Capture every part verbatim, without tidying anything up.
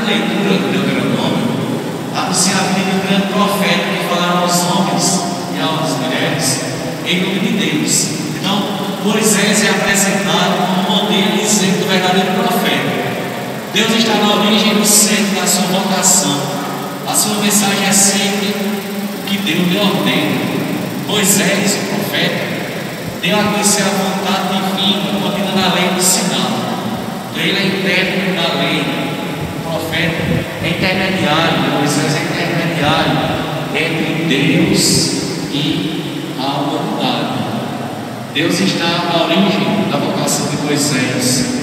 leitura do Deuteronômio, anuncia a vida do grande profeta que falaram aos homens e às mulheres em nome de Deus. Então, Moisés é apresentado como modelo e exemplo do verdadeiro profeta. Deus está na origem do centro da sua vocação. A sua mensagem é sempre o que Deus lhe ordena. Moisés, o profeta, deu a conhecer a vontade divina contida na lei do Sinai. Ele é intérprete da lei. O profeta é intermediário. Moisés é intermediário entre Deus e a humanidade. Deus está na origem da vocação de Moisés.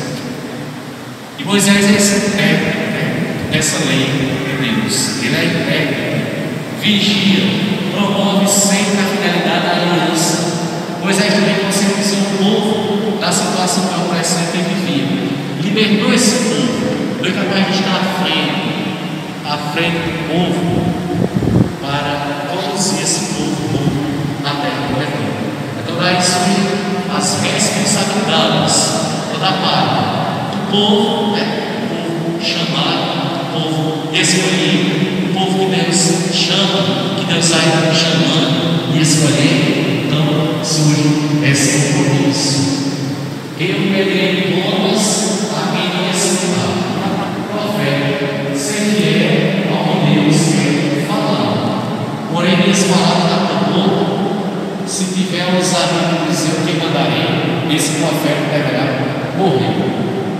E Moisés é esse intérprete dessa lei de Deus. Ele é intérprete, vigia, promove sempre a fidelidade à aliança. Moisés também conscientizou o povo da situação que o opressante vivia. Libertou esse povo. Foi capaz de estar à frente, à frente do povo, para conduzir esse povo na terra prometida. Então, daí surgem as responsabilidades toda parte do povo, né? O povo chamado, o povo escolhido, o povo que Deus chama, que Deus vai chamando e escolhendo. Então surge esse compromisso. Eu medirei contas a quem me ensinar. Profeta, ser fiel ao que Deus quer falar. Porém, minhas palavras da boca, se tiver ousadia de dizer o que mandarei, esse profeta deverá morrer.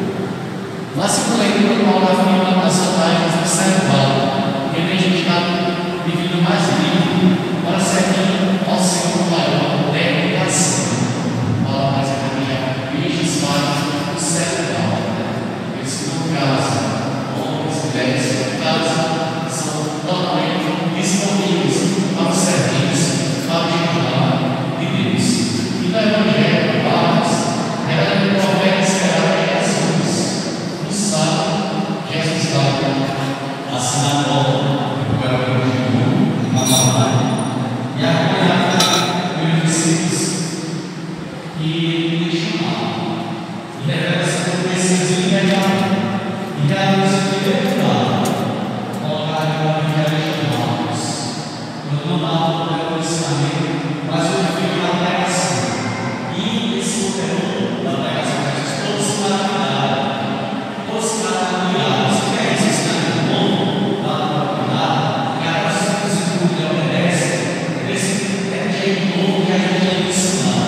Na segunda leitura, Paulo afirma nas vantagens do servado, que a igreja está vivendo mais livre para servir ao Senhor maior dedicação. Fala mais aqui, bichos fazem o servado. Eles que não casam, homens e mulheres que casam, são totalmente disponíveis para o serviço, para o chamado de Deus. E no Evangelho, Barros, era um profeta esperado de Jesus. No sábado, Jesus estava na sinagoga, no Evangelho, na Samaria, e acompanhava os discípulos e ele chamava. E revela essa profecia imediata. E cada vez que ele curado, colocar o Evangelho de Marcos. Eu não dava o ensinamento, mas eu fui na pregação. E esse conteúdo da pregação de Jesus, todos se maravilharam, todos se maravilharam. Se quer esse ensinamento novo, da maravilhada, e agora se você não obedece, esse é o jeito novo que a gente tem que ensinar.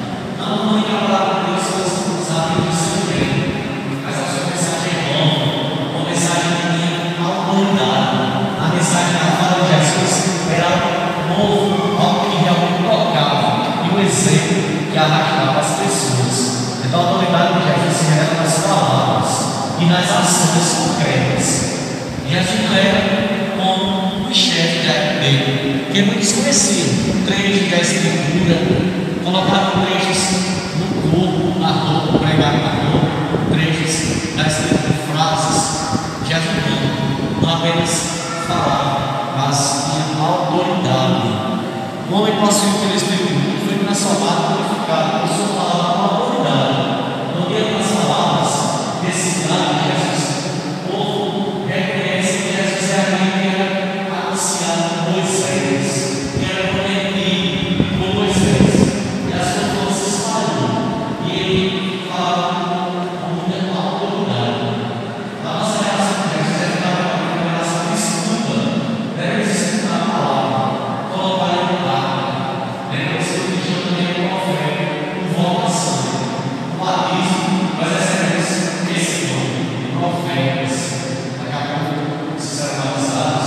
Não mãe a palavra de Deus, você sabe do seu bem, mas a sua mensagem é nova, uma mensagem de minha autoridade. A mensagem da fala de Jesus era algo novo, algo que realmente tocava, e um exemplo que arrastava as pessoas. Então a autoridade de Jesus se revela nas palavras e nas ações concretas. Jesus não era como o chefe da época dele, que muitos conheciam trechos da Escritura, colocavam trechos no corpo, na roupa, pregavam na roupa, trechos da Escritura, frases. Jesus não, não apenas falava, mas tinha autoridade. O homem possuído pelo Espírito Santo foi transformado, glorificado por sua palavra com autoridade. Não tem as palavras desse lado de Jesus. O povo reconhece que Jesus é aquele que era anunciado por Moisés, que era prometido por Moisés. E a sua voz se espalhou. E ele fala com muita autoridade. A nossa relação com Jesus deve estar uma relação de escuta. Devemos escutar a palavra, colocar em prática. Devemos ser o que chama de profeta, com vocação. O batismo, nós recebemos esse nome, profetas. Daqui a pouco, se serão batizados,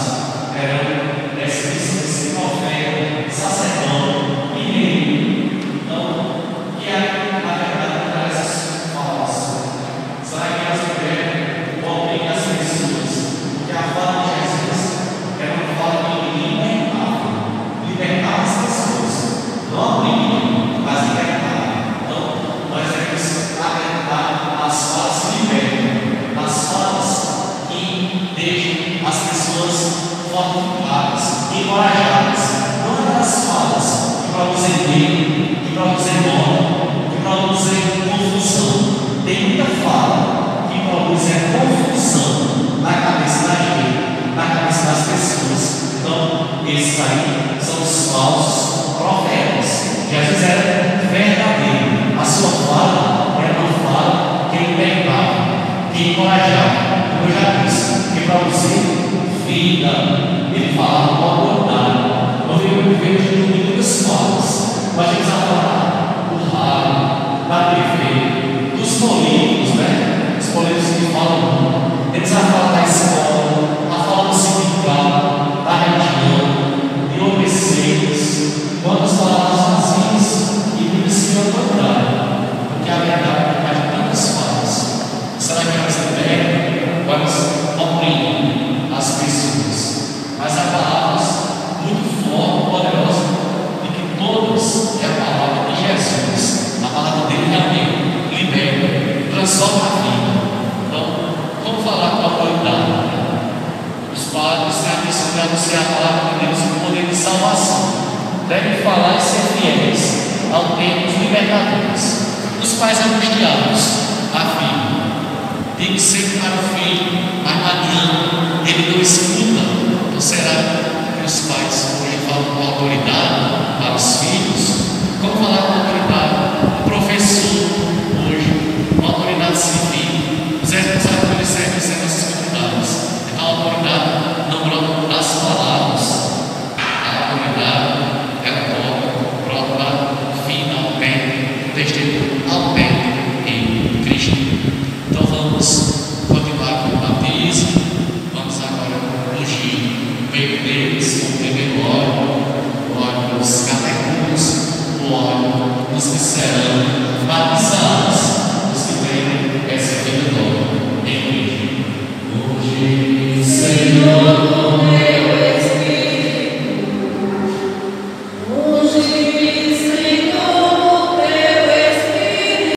terão essa missão de ser profeta, sacerdote, mineiro. Então, que é a verdade para essas falas? Será que elas tiveram o homem das pessoas? Porque a fala de Jesus é uma fala que libertava, libertava as pessoas, não oprimia, mas libertava. Então, nós devemos acreditar nas falas que libertam, nas falas que deixam as pessoas fortificadas, encorajadas. Não é das falas que produzem medo, que produzem morte, que produzem confusão. Tem muita fala que produz a confusão na cabeça vida, ele falava com autoridade. Nós vivemos de inúmeras formas, mas a gente vai falar do rádio, da T V, dos políticos, né? Os políticos que falam muito. Eles vão falar da escola, a fala do sindicato, da religião, de obscenos, quantas palavras vazias e muitas sem autoridade, porque a verdade é de tantas falas. Será que elas liberam ou elas oprimem as pessoas? Mas há palavras muito fortes, poderosas, de que todas é a palavra de Jesus. A palavra dele realmente liberta, transforma a vida. Então, vamos falar com a autoridade. Os padres têm a missão de anunciar a palavra de Deus com poder de salvação. Devem falar e ser fiéis ao tempo dos libertadores. Os pais angustiados afirmam: digo sempre para o filho,